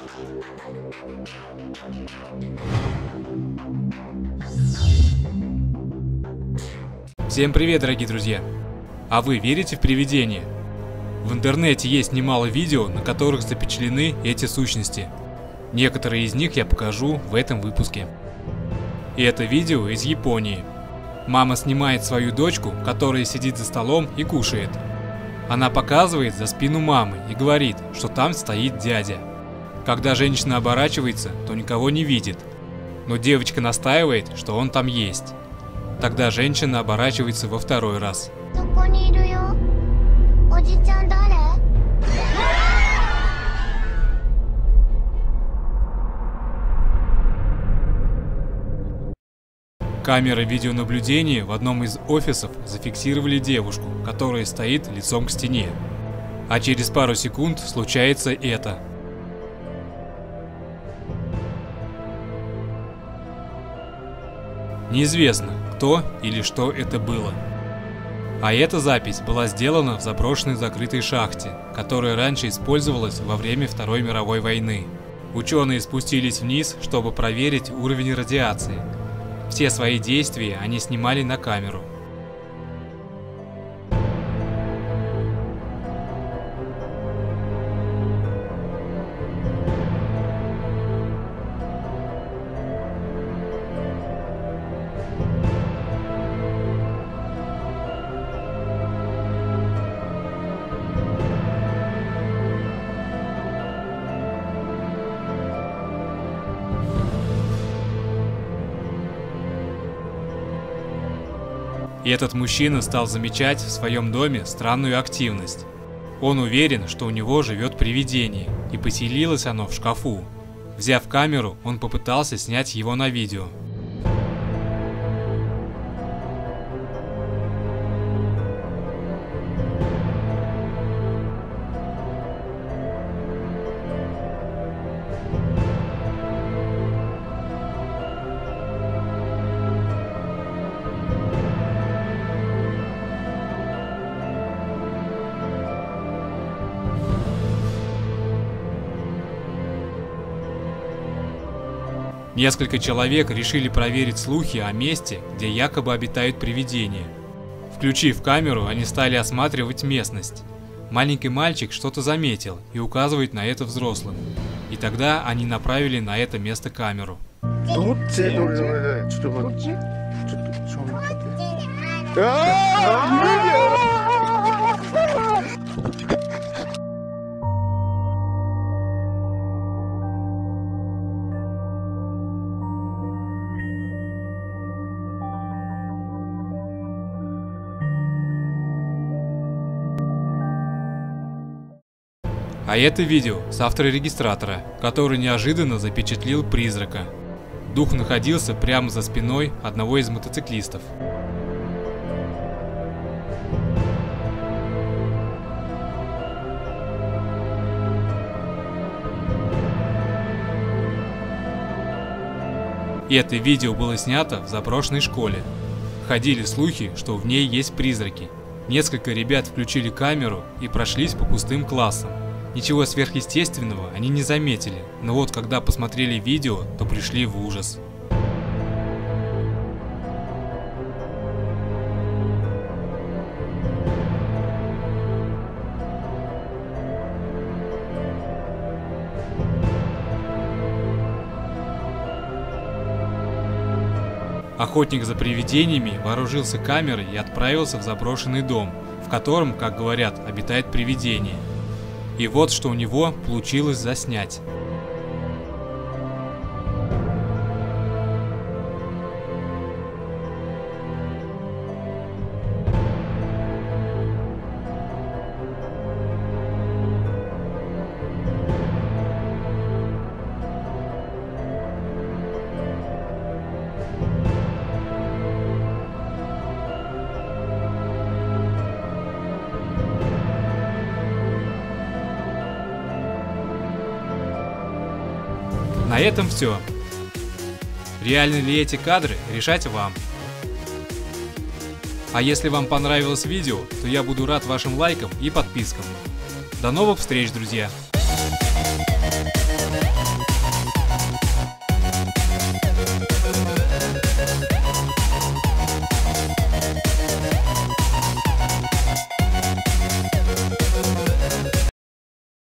Всем привет, дорогие друзья! А вы верите в привидения? В интернете есть немало видео, на которых запечатлены эти сущности. Некоторые из них я покажу в этом выпуске. И это видео из Японии. Мама снимает свою дочку, которая сидит за столом и кушает. Она показывает за спину мамы и говорит, что там стоит дядя. Когда женщина оборачивается, то никого не видит. Но девочка настаивает, что он там есть. Тогда женщина оборачивается во второй раз. Камеры видеонаблюдения в одном из офисов зафиксировали девушку, которая стоит лицом к стене. А через пару секунд случается это. Неизвестно, кто или что это было. А эта запись была сделана в заброшенной закрытой шахте, которая раньше использовалась во время Второй мировой войны. Ученые спустились вниз, чтобы проверить уровень радиации. Все свои действия они снимали на камеру. И этот мужчина стал замечать в своем доме странную активность. Он уверен, что у него живет привидение, и поселилось оно в шкафу. Взяв камеру, он попытался снять его на видео. Несколько человек решили проверить слухи о месте, где якобы обитают привидения. Включив камеру, они стали осматривать местность. Маленький мальчик что-то заметил и указывает на это взрослым. И тогда они направили на это место камеру. А это видео с автора регистратора, который неожиданно запечатлел призрака. Дух находился прямо за спиной одного из мотоциклистов. И это видео было снято в заброшенной школе. Ходили слухи, что в ней есть призраки. Несколько ребят включили камеру и прошлись по пустым классам. Ничего сверхъестественного они не заметили, но вот когда посмотрели видео, то пришли в ужас. Охотник за привидениями вооружился камерой и отправился в заброшенный дом, в котором, как говорят, обитает привидение. И вот что у него получилось заснять. На этом все. Реальны ли эти кадры, решать вам. А если вам понравилось видео, то я буду рад вашим лайкам и подпискам. До новых встреч, друзья!